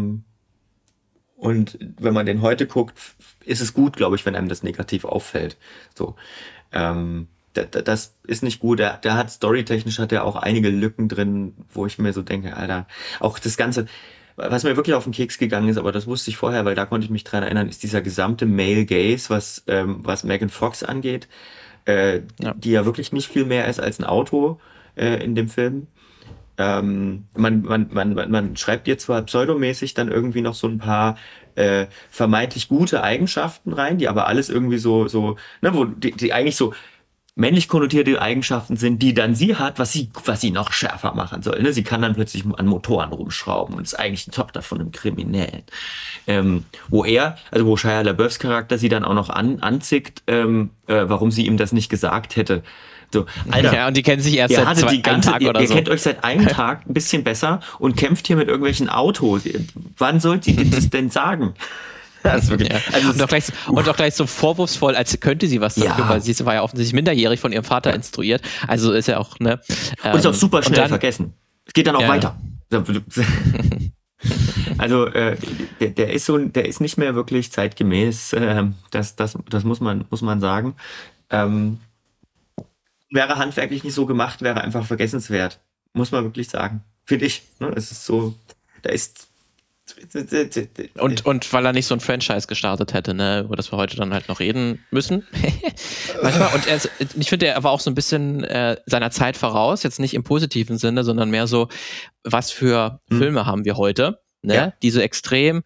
Und wenn man den heute guckt, ist es gut, glaube ich, wenn einem das negativ auffällt. So. Das ist nicht gut. Der hat storytechnisch auch einige Lücken drin, wo ich mir so denke, Alter, auch das Ganze, was mir wirklich auf den Keks gegangen ist, aber das wusste ich vorher, weil da konnte ich mich dran erinnern, ist dieser gesamte Male Gaze, was Megan Fox angeht, die ja wirklich nicht viel mehr ist als ein Auto in dem Film. Man schreibt ihr zwar pseudomäßig dann irgendwie noch so ein paar vermeintlich gute Eigenschaften rein, die aber alles irgendwie so, ne, wo die eigentlich so männlich konnotierte Eigenschaften sind, die dann sie hat, was sie noch schärfer machen soll. Ne? Sie kann dann plötzlich an Motoren rumschrauben und ist eigentlich die Tochter von einem Kriminellen. Wo Shia LaBeoufs Charakter sie dann auch noch anzickt, warum sie ihm das nicht gesagt hätte. So, Alter, ja, und die kennen sich erst seit einem Tag oder so. Ihr kennt euch seit einem Tag ein bisschen besser und kämpft hier mit irgendwelchen Autos. Wann sollt ihr das denn sagen? Das wirklich, ja. Und auch gleich so vorwurfsvoll, als könnte sie was dafür, weil sie war ja offensichtlich minderjährig von ihrem Vater instruiert. Also ist ja auch, ne? Und ist auch super schnell vergessen. Es geht dann auch weiter. Also der ist nicht mehr wirklich zeitgemäß. Das muss man sagen. Wäre handwerklich nicht so gemacht, wäre einfach vergessenswert. Muss man wirklich sagen. Finde ich. Ne? Es ist so, da ist. Und weil er nicht so ein Franchise gestartet hätte, ne, über das wir heute dann halt noch reden müssen. Manchmal. Und ich finde, er war auch so ein bisschen seiner Zeit voraus, jetzt nicht im positiven Sinne, sondern mehr so, was für Filme haben wir heute? Ne? Ja. Diese extrem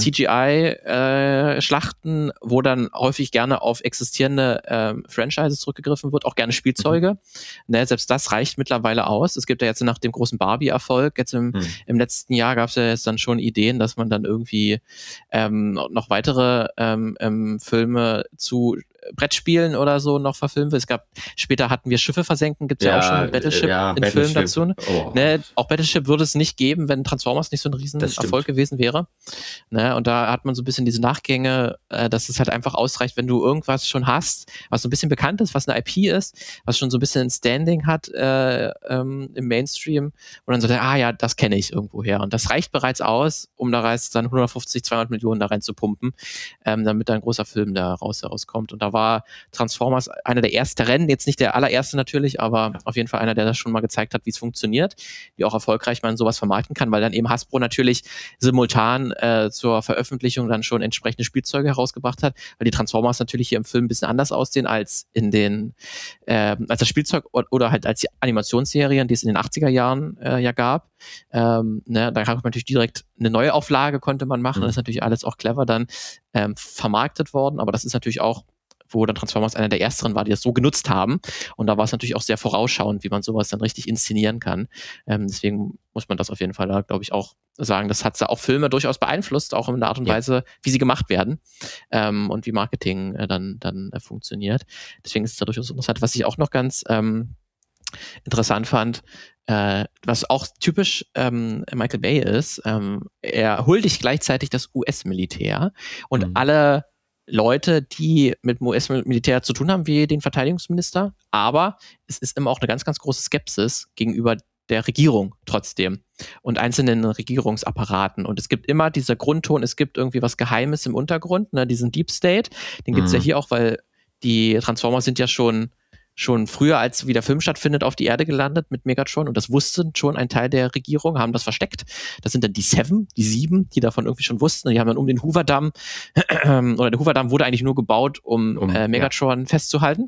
CGI-Schlachten, wo dann häufig gerne auf existierende Franchises zurückgegriffen wird, auch gerne Spielzeuge. Ne? Selbst das reicht mittlerweile aus. Es gibt ja jetzt nach dem großen Barbie-Erfolg, jetzt im letzten Jahr gab es ja jetzt dann schon Ideen, dass man dann irgendwie noch weitere Filme zu Brettspielen oder so noch verfilmen will. Später hatten wir Schiffe versenken, gibt es ja auch schon Battleship in Filmen dazu. Ne? Auch Battleship würde es nicht geben, wenn Transformers nicht so ein Riesenerfolg gewesen wäre. Ne? Und da hat man so ein bisschen diese Nachgänge, dass es halt einfach ausreicht, wenn du irgendwas schon hast, was so ein bisschen bekannt ist, was eine IP ist, was schon so ein bisschen ein Standing hat im Mainstream und dann so, das kenne ich irgendwoher. Und das reicht bereits aus, um da dann 150, 200 Millionen da rein zu pumpen, damit da ein großer Film da rauskommt. Und da war Transformers einer der ersten Rennen, jetzt nicht der allererste natürlich, aber auf jeden Fall einer, der das schon mal gezeigt hat, wie es funktioniert, wie auch erfolgreich man sowas vermarkten kann, weil dann eben Hasbro natürlich simultan zur Veröffentlichung dann schon entsprechende Spielzeuge herausgebracht hat, weil die Transformers natürlich hier im Film ein bisschen anders aussehen als als das Spielzeug oder halt als die Animationsserien, die es in den 80er Jahren ja gab. Da kann man natürlich direkt eine Neuauflage konnte man machen, das ist natürlich alles auch clever dann vermarktet worden, aber das ist natürlich auch, wo dann Transformers einer der ersteren war, die das so genutzt haben. Und da war es natürlich auch sehr vorausschauend, wie man sowas dann richtig inszenieren kann. Deswegen muss man das auf jeden Fall da, glaube ich, auch sagen. Das hat auch Filme durchaus beeinflusst, auch in der Art und Weise, wie sie gemacht werden und wie Marketing dann funktioniert. Deswegen ist es da durchaus interessant. Was ich auch noch ganz interessant fand, was auch typisch Michael Bay ist, er huldigt gleichzeitig das US-Militär und alle Leute, die mit dem US-Militär zu tun haben, wie den Verteidigungsminister, aber es ist immer auch eine ganz, ganz große Skepsis gegenüber der Regierung trotzdem und einzelnen Regierungsapparaten. Und es gibt immer dieser Grundton, es gibt irgendwie was Geheimes im Untergrund, ne, diesen Deep State, den gibt es ja hier auch, weil die Transformers sind ja schon früher, als wie der Film stattfindet, auf die Erde gelandet mit Megatron und das wusste schon ein Teil der Regierung, haben das versteckt. Das sind dann die Sieben, die davon irgendwie schon wussten. Und die haben dann um den Hoover-Damm oder der Hoover-Damm wurde eigentlich nur gebaut, um Megatron festzuhalten.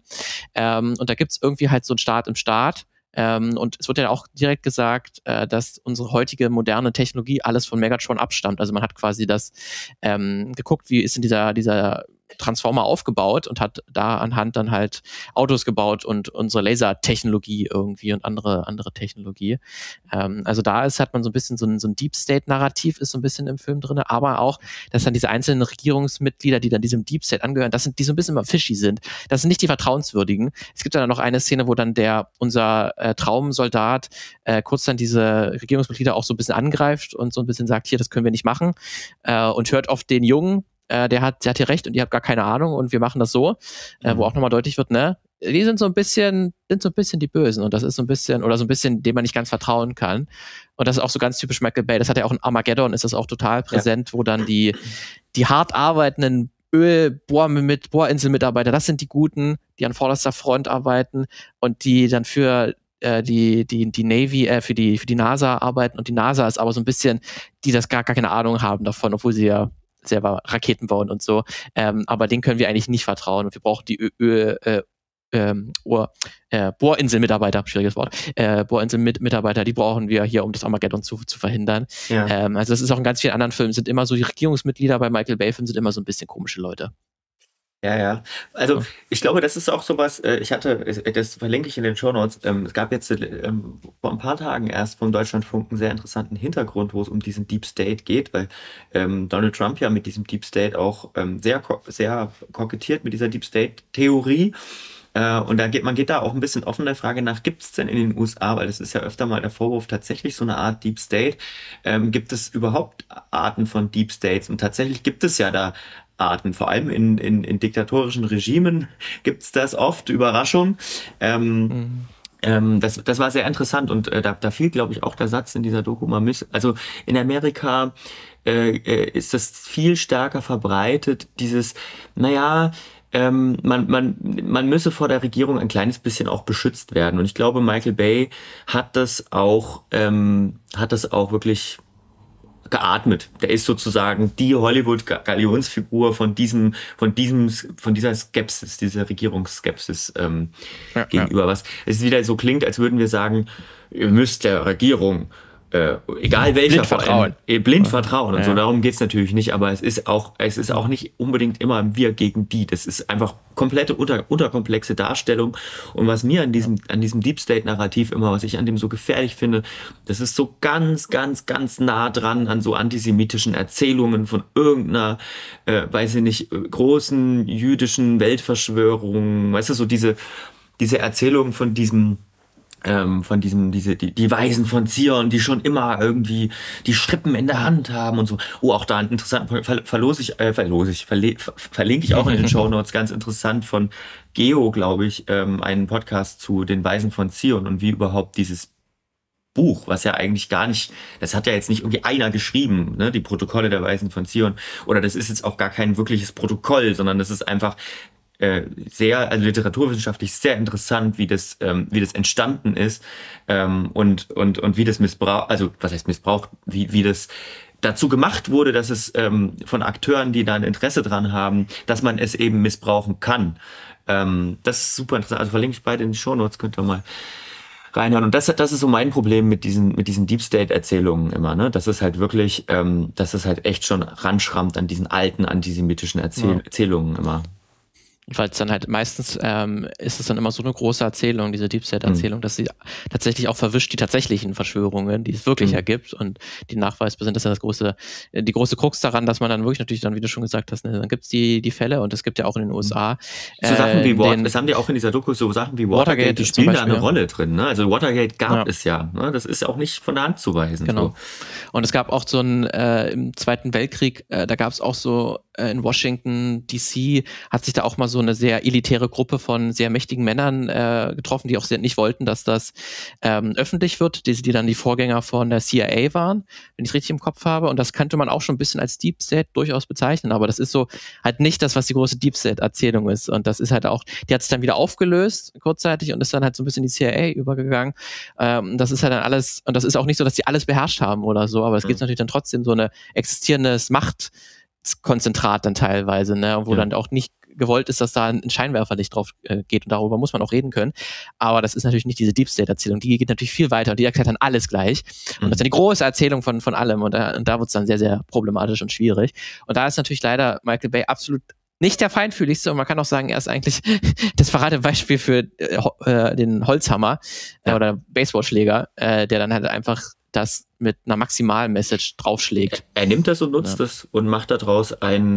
Und da gibt es irgendwie halt so einen Staat im Staat. Und es wird ja auch direkt gesagt, dass unsere heutige moderne Technologie alles von Megatron abstammt. Also man hat quasi das geguckt, wie ist denn dieser Transformer aufgebaut und hat da anhand dann halt Autos gebaut und unsere Lasertechnologie irgendwie und andere Technologie. Also hat man so ein bisschen so ein Deep State-Narrativ ist so ein bisschen im Film drin, aber auch, dass dann diese einzelnen Regierungsmitglieder, die dann diesem Deep State angehören, die so ein bisschen immer fishy sind. Das sind nicht die vertrauenswürdigen. Es gibt dann noch eine Szene, wo dann unser Traumsoldat kurz dann diese Regierungsmitglieder auch so ein bisschen angreift und so ein bisschen sagt, hier, das können wir nicht machen und hört auf den Jungen, der hat hier recht und ihr habt gar keine Ahnung und wir machen das so, wo auch nochmal deutlich wird, ne, die sind so ein bisschen die Bösen und das ist so ein bisschen, dem man nicht ganz vertrauen kann. Und das ist auch so ganz typisch Michael Bay. Das hat ja auch in Armageddon, ist das auch total präsent, wo dann die hart arbeitenden Bohrinselmitarbeiter, das sind die Guten, die an vorderster Front arbeiten und die dann für die Navy, für die NASA arbeiten und die NASA ist aber so ein bisschen, die das gar keine Ahnung haben davon, obwohl sie ja selber Raketen bauen und so. Aber denen können wir eigentlich nicht vertrauen und wir brauchen die Bohrinselmitarbeiter, schwieriges Wort, Bohrinselmitarbeiter, die brauchen wir hier, um das Armageddon zu verhindern. Ja. Also das ist auch in ganz vielen anderen Filmen, sind immer so, die Regierungsmitglieder bei Michael Bay-Filmen sind immer so ein bisschen komische Leute. Ja. Also ich glaube, das ist auch sowas, das verlinke ich in den Shownotes, es gab jetzt vor ein paar Tagen erst vom Deutschlandfunk einen sehr interessanten Hintergrund, wo es um diesen Deep State geht, weil Donald Trump ja mit diesem Deep State auch sehr kokettiert mit dieser Deep State-Theorie. Und man geht da auch ein bisschen offen der Frage nach, gibt es denn in den USA, weil das ist ja öfter mal der Vorwurf, tatsächlich so eine Art Deep State, gibt es überhaupt Arten von Deep States? Und tatsächlich gibt es ja da Arten, vor allem in diktatorischen Regimen gibt es das oft, Überraschung. Das war sehr interessant und da fiel, glaube ich, auch der Satz in dieser Doku mal also in Amerika ist das viel stärker verbreitet, dieses, man müsse vor der Regierung ein kleines bisschen auch beschützt werden. Und ich glaube, Michael Bay hat das auch wirklich geatmet. Der ist sozusagen die Hollywood-Galionsfigur von dieser Skepsis, dieser Regierungsskepsis gegenüber. Was es wieder so klingt, als würden wir sagen, ihr müsst der Regierung egal welcher blind vertrauen und so, darum geht's natürlich nicht, aber es ist auch nicht unbedingt immer wir gegen die, das ist einfach komplette unterkomplexe Darstellung und was mir an diesem Deep State Narrativ immer, was ich an dem so gefährlich finde, das ist so ganz, ganz, ganz nah dran an so antisemitischen Erzählungen von irgendeiner, weiß ich nicht, großen jüdischen Weltverschwörung, weißt du, so diese Erzählung von die Weisen von Zion, die schon immer irgendwie die Strippen in der Hand haben und so. Oh, auch da einen interessanten Punkt verlinke ich auch in den Shownotes, ganz interessant von Geo, glaube ich, einen Podcast zu den Weisen von Zion und wie überhaupt dieses Buch, was ja eigentlich gar nicht, das hat ja jetzt nicht irgendwie einer geschrieben, ne, die Protokolle der Weisen von Zion, oder das ist jetzt auch gar kein wirkliches Protokoll, sondern das ist einfach also literaturwissenschaftlich sehr interessant, wie das entstanden ist und wie das missbraucht, also was heißt missbraucht, wie das dazu gemacht wurde, dass es von Akteuren, die da ein Interesse dran haben, dass man es eben missbrauchen kann. Das ist super interessant, also verlinke ich beide in die Shownotes, könnt ihr mal reinhören. Und das ist so mein Problem mit diesen Deep State-Erzählungen immer, ne? Das ist halt wirklich, dass es halt echt schon ranschrammt an diesen alten antisemitischen Erzählungen immer. Weil es dann halt meistens ist es dann immer so eine große Erzählung, diese Deep State-Erzählung, dass sie tatsächlich auch verwischt die tatsächlichen Verschwörungen, die es wirklich ergibt und die nachweisbar sind. Das ist ja die große Krux daran, dass man dann wirklich natürlich dann, wie du schon gesagt hast, ne, dann gibt es die Fälle und es gibt ja auch in den USA. So Sachen wie das haben die auch in dieser Doku, so Sachen wie Watergate, die spielen da eine Rolle drin. Ne? Also Watergate gab es ja. Ne? Das ist auch nicht von der Hand zu weisen. Genau. So. Und es gab auch so im Zweiten Weltkrieg, da gab es auch so in Washington DC hat sich da auch mal so eine sehr elitäre Gruppe von sehr mächtigen Männern getroffen, die auch nicht wollten, dass das öffentlich wird, die dann die Vorgänger von der CIA waren, wenn ich es richtig im Kopf habe. Und das könnte man auch schon ein bisschen als Deep State durchaus bezeichnen, aber das ist so halt nicht das, was die große Deep State-Erzählung ist. Und das ist halt auch, die hat sich dann wieder aufgelöst, kurzzeitig, und ist dann halt so ein bisschen in die CIA übergegangen. Das ist halt dann alles, und das ist auch nicht so, dass die alles beherrscht haben oder so, aber es gibt natürlich dann trotzdem so eine existierendes Machtkonzentrat dann teilweise, ne, wo dann auch nicht gewollt ist, dass da ein Scheinwerferlicht drauf geht und darüber muss man auch reden können. Aber das ist natürlich nicht diese Deep State-Erzählung. Die geht natürlich viel weiter und die erklärt dann alles gleich. Und das ist dann die große Erzählung von allem und da wird es dann sehr, sehr problematisch und schwierig. Und da ist natürlich leider Michael Bay absolut nicht der feinfühligste und man kann auch sagen, er ist eigentlich das Paradebeispiel für den Holzhammer oder Baseballschläger, der dann halt einfach das mit einer maximalen Message draufschlägt. Er nimmt das und nutzt das und macht daraus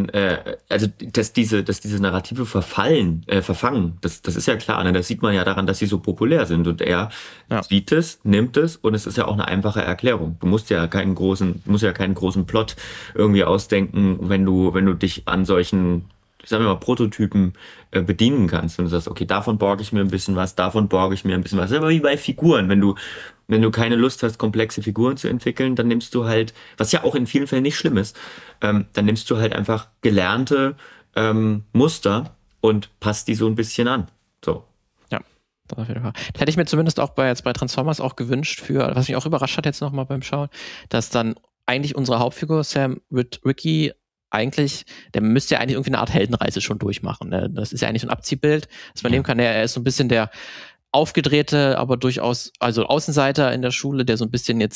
dass diese Narrative verfangen. Das ist ja klar, ne? Das sieht man ja daran, dass sie so populär sind und er sieht es, nimmt es und es ist ja auch eine einfache Erklärung. Du musst ja keinen großen Plot irgendwie ausdenken, wenn du dich an solchen, sagen wir mal, Prototypen bedienen kannst. Wenn du sagst, okay, davon borge ich mir ein bisschen was, davon borge ich mir ein bisschen was. Das ist aber wie bei Figuren. Wenn du keine Lust hast, komplexe Figuren zu entwickeln, dann nimmst du halt, was ja auch in vielen Fällen nicht schlimm ist, dann nimmst du halt einfach gelernte Muster und passt die so ein bisschen an. So. Ja, das auf jeden Fall. Das hätte ich mir zumindest auch bei Transformers auch gewünscht, was mich auch überrascht hat jetzt nochmal beim Schauen, dass dann eigentlich unsere Hauptfigur Sam Witwicky der müsste ja eigentlich irgendwie eine Art Heldenreise schon durchmachen. Ne? Das ist ja eigentlich so ein Abziehbild, das man nehmen kann. Er ist so ein bisschen der aufgedrehte, aber durchaus, also Außenseiter in der Schule, der so ein bisschen jetzt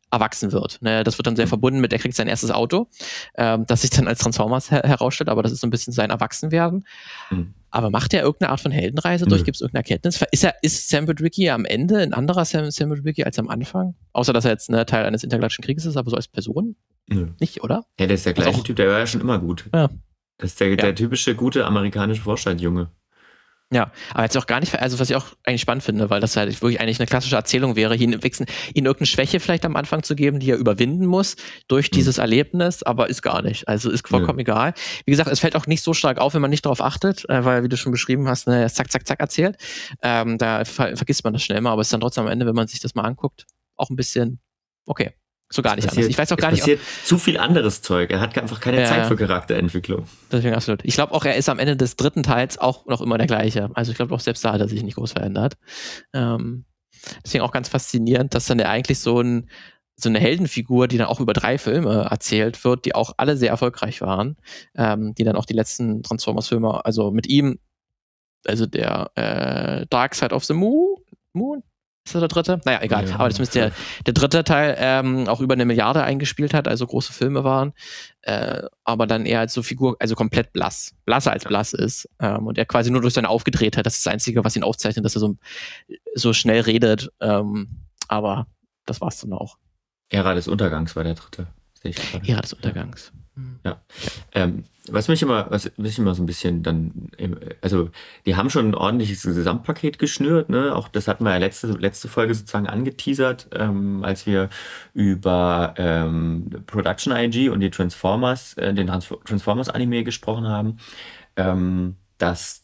erwachsen wird. Ne? Das wird dann sehr verbunden mit, er kriegt sein erstes Auto, das sich dann als Transformers herausstellt, aber das ist so ein bisschen sein Erwachsenwerden. Aber macht er irgendeine Art von Heldenreise durch? Gibt es irgendeine Erkenntnis? Ist Sam Witwicky am Ende ein anderer Sam Witwicky als am Anfang? Außer, dass er jetzt Teil eines intergalaktischen Krieges ist, aber so als Person? Nicht, oder? Ja, der ist der gleiche Typ, der war ja schon immer gut. Ja. Das ist der typische, gute amerikanische Vorstadtjunge. Ja, aber jetzt auch gar nicht, also was ich auch eigentlich spannend finde, weil das halt wirklich eigentlich eine klassische Erzählung wäre, ihm irgendeine Schwäche vielleicht am Anfang zu geben, die er überwinden muss durch dieses Erlebnis, aber ist gar nicht. Also ist vollkommen egal. Wie gesagt, es fällt auch nicht so stark auf, wenn man nicht darauf achtet, weil, wie du schon beschrieben hast, zack, zack, zack erzählt. Da vergisst man das schnell mal, aber es ist dann trotzdem am Ende, wenn man sich das mal anguckt, auch ein bisschen okay. So gar nicht anders. Ich weiß auch gar nicht. Es passiert zu viel anderes Zeug. Er hat einfach keine Zeit für Charakterentwicklung. Deswegen absolut. Ich glaube auch, er ist am Ende des 3. Teils auch noch immer der gleiche. Also ich glaube auch selbst da hat er sich nicht groß verändert. Deswegen auch ganz faszinierend, dass dann der eigentlich so eine Heldenfigur, die dann auch über 3 Filme erzählt wird, die auch alle sehr erfolgreich waren, die dann auch die letzten Transformers-Filme, also mit ihm, also der Dark Side of the Moon? Ist das der 3.? Naja, egal. Ja, aber zumindest der 3. Teil auch über 1 Milliarde eingespielt hat, also große Filme waren. Aber dann eher als so Figur, also komplett blass. Blasser als blass ist. Und er quasi nur durch seine Aufgedrehtheit, das ist das Einzige, was ihn aufzeichnet, dass er so schnell redet. Aber das war's dann auch. Ära des Untergangs war der 3. Sehe ich gerade. Ära des Untergangs. Ja. Was mich immer so ein bisschen dann, also die haben schon ein ordentliches Gesamtpaket geschnürt, ne? Auch das hatten wir ja letzte Folge sozusagen angeteasert, als wir über Production IG und die Transformers, den Transformers-Anime gesprochen haben, dass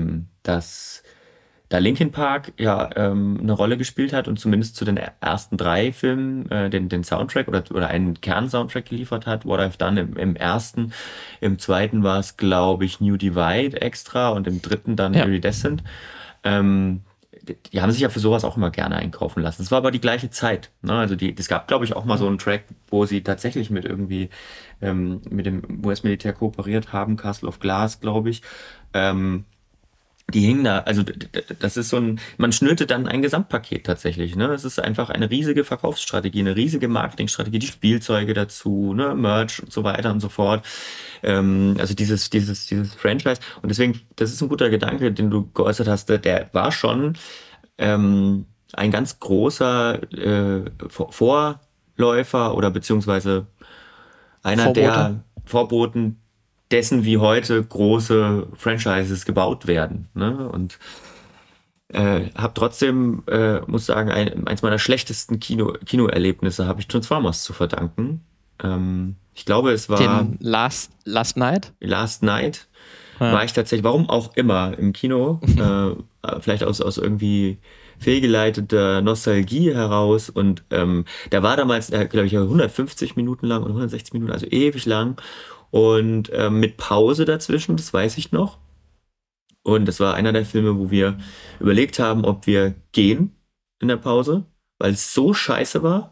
da Linkin Park ja eine Rolle gespielt hat und zumindest zu den ersten 3 Filmen den Soundtrack oder einen Kernsoundtrack geliefert hat. What I've Done im ersten, im zweiten war es, glaube ich, New Divide extra und im 3. dann Iridescent. Die haben sich ja für sowas auch immer gerne einkaufen lassen. Es war aber die gleiche Zeit. Ne? Also es gab, glaube ich, auch mal so einen Track, wo sie tatsächlich mit dem US-Militär kooperiert haben, Castle of Glass, glaube ich. Die hingen da, also das ist man schnürte dann ein Gesamtpaket tatsächlich, ne? Es ist einfach eine riesige Verkaufsstrategie, eine riesige Marketingstrategie, die Spielzeuge dazu, ne, Merch und so weiter und so fort. Also dieses Franchise. Und deswegen, das ist ein guter Gedanke, den du geäußert hast, der war schon ein ganz großer Vorläufer oder beziehungsweise einer der Vorboten dessen, wie heute große Franchises gebaut werden. Ne? Und habe trotzdem, muss sagen, eins meiner schlechtesten Kinoerlebnisse habe ich Transformers zu verdanken. Ich glaube, es war den Last Night. Last Night war ich tatsächlich, warum auch immer, im Kino, vielleicht aus irgendwie fehlgeleiteter Nostalgie heraus. Und der war damals, glaube ich, 150 Minuten lang oder 160 Minuten, also ewig lang. Und mit Pause dazwischen, das weiß ich noch. Und das war einer der Filme, wo wir überlegt haben, ob wir gehen in der Pause, weil es so scheiße war.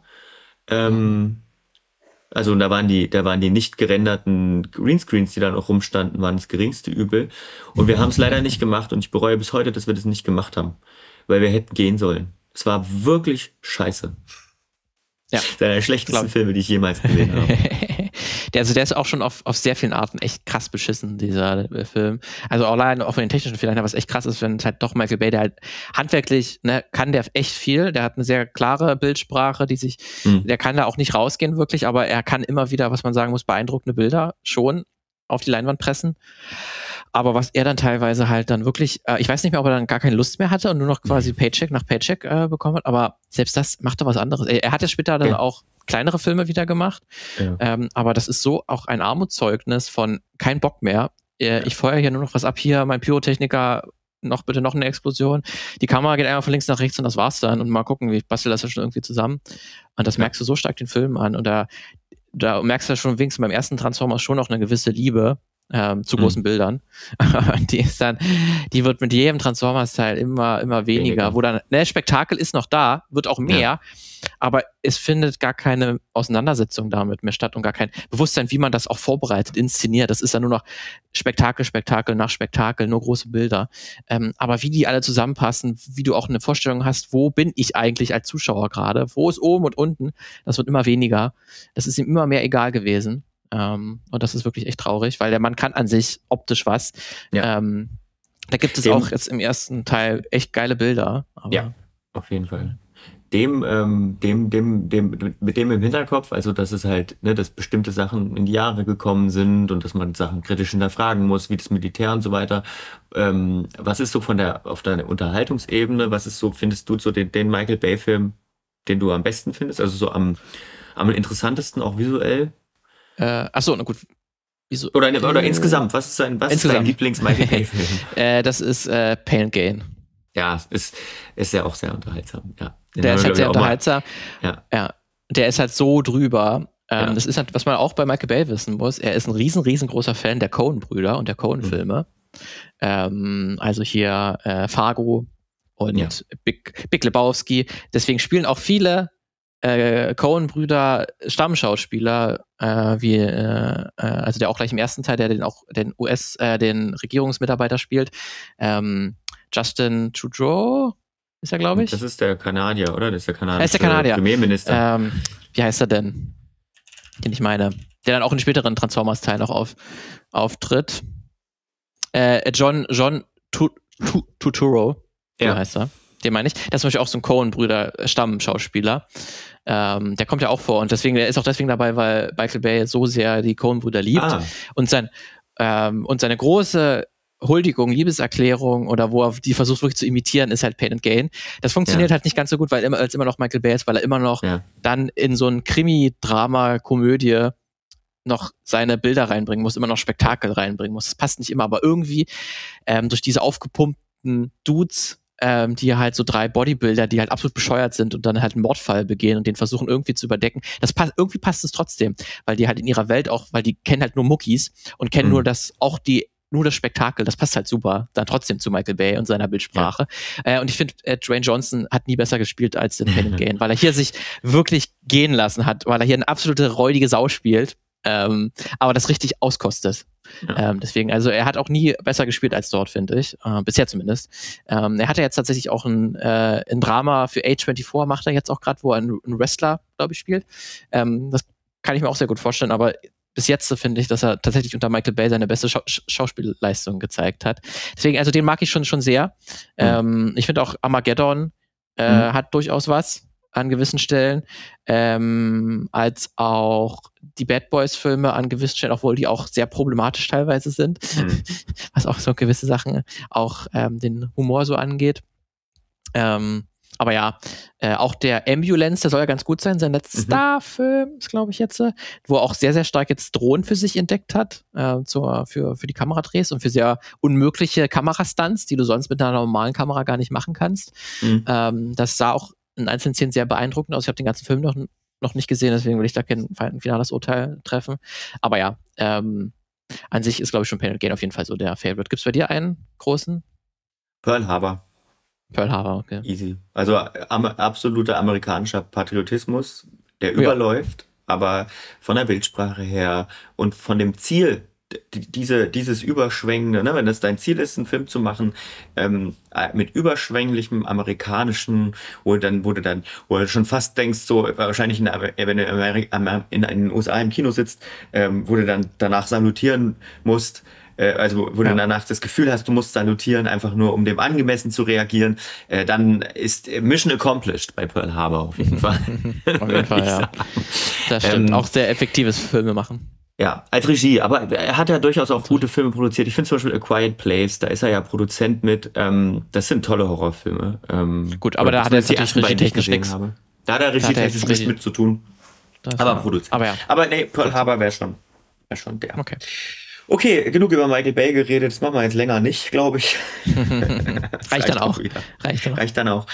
Also da waren die nicht gerenderten Greenscreens, die dann auch rumstanden, waren das geringste Übel. Und wir haben es leider nicht gemacht und ich bereue bis heute, dass wir das nicht gemacht haben, weil wir hätten gehen sollen. Es war wirklich scheiße. Ja. Das ist einer der schlechtesten Filme, die ich jemals gesehen habe. Der ist auch schon auf sehr vielen Arten echt krass beschissen, dieser Film. Also allein auch von den technischen Fehlern, was echt krass ist, wenn es halt doch Michael Bay, der halt handwerklich, ne, kann der echt viel. Der hat eine sehr klare Bildsprache, der kann da auch nicht rausgehen wirklich, aber er kann immer wieder, was man sagen muss, beeindruckende Bilder schon auf die Leinwand pressen. Aber was er dann teilweise halt dann wirklich, ich weiß nicht mehr, ob er dann gar keine Lust mehr hatte und nur noch quasi Paycheck nach Paycheck bekommen hat, aber selbst das macht doch was anderes. Er hat ja später dann auch kleinere Filme wieder gemacht, aber das ist so auch ein Armutszeugnis von kein Bock mehr. Ich feuere hier nur noch was ab, hier mein Pyrotechniker, bitte noch eine Explosion. Die Kamera geht einfach von links nach rechts und das war's dann und mal gucken, wie ich bastel das ja schon irgendwie zusammen. Und das merkst du so stark den Film an und da merkst du ja schon wenigstens beim ersten Transformers schon noch eine gewisse Liebe zu großen Bildern. Die wird mit jedem Transformers-Teil immer weniger. Wo dann, Spektakel ist noch da, wird auch mehr, aber es findet gar keine Auseinandersetzung damit mehr statt und gar kein Bewusstsein, wie man das auch vorbereitet, inszeniert. Das ist dann nur noch Spektakel nach Spektakel, nur große Bilder. Aber wie die alle zusammenpassen, wie du auch eine Vorstellung hast, wo bin ich eigentlich als Zuschauer gerade, wo ist oben und unten, das wird immer weniger. Das ist ihm immer mehr egal gewesen. Und das ist wirklich echt traurig, weil der Mann kann an sich optisch was. Da gibt es auch jetzt im ersten Teil echt geile Bilder. Aber ja, auf jeden Fall. Mit dem im Hinterkopf, also dass es halt, dass bestimmte Sachen in die Jahre gekommen sind und dass man Sachen kritisch hinterfragen muss, wie das Militär und so weiter. Was ist so auf deiner Unterhaltungsebene, findest du so den Michael Bay-Film, den du am besten findest, also so am interessantesten auch visuell? Achso, na gut. Wieso? Oder insgesamt, was ist dein Lieblings-Michael Bay-Film? Das ist Pain and Gain. Ja, ist ja auch sehr unterhaltsam. Ja. Der ist halt sehr unterhaltsam. Ja. Der ist halt so drüber. Das ist halt, was man auch bei Michael Bay wissen muss. Er ist ein riesengroßer Fan der Coen-Brüder und der Coen-Filme. Also hier Fargo und Big Lebowski. Deswegen spielen auch viele Coen-Brüder Stammschauspieler, also der auch gleich im ersten Teil, der den Regierungsmitarbeiter spielt. Justin Trudeau ist er, glaube ich. Das ist der Kanadier, oder? Das ist der kanadische Premierminister. Wie heißt er denn? Den ich meine. Der dann auch in späteren Transformers-Teilen noch auftritt. John Turturro, so heißt er. Den meine ich. Das ist zum Beispiel auch so ein Coen-Brüder-Stammschauspieler. Der kommt ja auch vor und der ist auch deswegen dabei, weil Michael Bay so sehr die Coen-Brüder liebt. Und seine große Huldigung, Liebeserklärung oder wo er die versucht wirklich zu imitieren, ist halt Pain and Gain. Das funktioniert halt nicht ganz so gut, weil es immer noch Michael Bay ist, weil er immer noch dann in so ein Krimi-Drama-Komödie noch seine Bilder reinbringen muss, immer noch Spektakel reinbringen muss. Das passt nicht immer, aber irgendwie durch diese aufgepumpten Dudes, die halt so 3 Bodybuilder, die halt absolut bescheuert sind und dann halt einen Mordfall begehen und den versuchen irgendwie zu überdecken. Irgendwie passt es trotzdem, weil die halt in ihrer Welt auch, weil die kennen halt nur Muckis und kennen nur das Spektakel, das passt halt super, dann trotzdem zu Michael Bay und seiner Bildsprache. Und ich finde, Dwayne Johnson hat nie besser gespielt als in Pain and Gain, weil er hier sich wirklich gehen lassen hat, weil er hier eine absolute räudige Sau spielt, aber das richtig auskostet. Deswegen, also er hat auch nie besser gespielt als dort, finde ich. Bisher zumindest. Er hatte jetzt tatsächlich auch ein Drama für A24, macht er jetzt auch gerade, wo er einen Wrestler, glaube ich, spielt. Das kann ich mir auch sehr gut vorstellen, aber bis jetzt finde ich, dass er tatsächlich unter Michael Bay seine beste Schauspielleistung gezeigt hat. Deswegen, also den mag ich schon sehr. Ich finde auch Armageddon hat durchaus was an gewissen Stellen, als auch die Bad Boys-Filme an gewissen Stellen, obwohl die auch sehr problematisch teilweise sind, was auch so gewisse Sachen auch den Humor so angeht. Aber ja, auch der Ambulance, der soll ja ganz gut sein. Sein letzter Film ist, glaube ich, jetzt, wo er auch sehr, sehr stark jetzt Drohnen für sich entdeckt hat, für die Kameradrehs und für sehr unmögliche Kamerastunts, die du sonst mit einer normalen Kamera gar nicht machen kannst. Das sah auch in einzelnen Szenen sehr beeindruckend aus. Ich habe den ganzen Film noch nicht gesehen, deswegen will ich da kein finales Urteil treffen. Aber ja, an sich ist, glaube ich, schon Pain and Gain auf jeden Fall so der Favorite. Gibt es bei dir einen großen? Pearl Harbor, okay. Easy. Also absoluter amerikanischer Patriotismus, der überläuft, aber von der Bildsprache her und von dem Ziel, dieses Überschwängende, wenn das dein Ziel ist, einen Film zu machen, mit überschwänglichem amerikanischen, wo du schon fast denkst, so wahrscheinlich wenn du in den USA im Kino sitzt, wo du dann danach salutieren musst, also wo du danach das Gefühl hast, du musst salutieren, einfach nur um dem angemessen zu reagieren, dann ist Mission accomplished bei Pearl Harbor auf jeden Fall. Auf jeden Fall, ja. Das stimmt. Auch sehr effektives Filme machen. Ja, als Regie, aber er hat ja durchaus auch gute Filme produziert. Ich finde zum Beispiel A Quiet Place, da ist er ja Produzent mit, das sind tolle Horrorfilme. Gut, aber da hat er jetzt die ersten beiden technisch nichts. Da hat er regietechnisch nichts mit zu tun. Aber Produzent. Aber nee, Pearl Harbor wäre schon der. Okay, genug über Michael Bay geredet, das machen wir jetzt länger nicht, glaube ich. Reicht dann auch.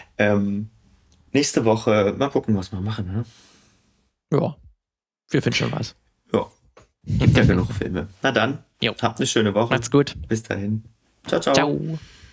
Nächste Woche, mal gucken, was wir machen. Ne? Ja, wir finden schon was. Ja. Gibt ja genug Filme. Na dann, habt eine schöne Woche. Macht's gut. Bis dahin. Ciao, ciao. Ciao.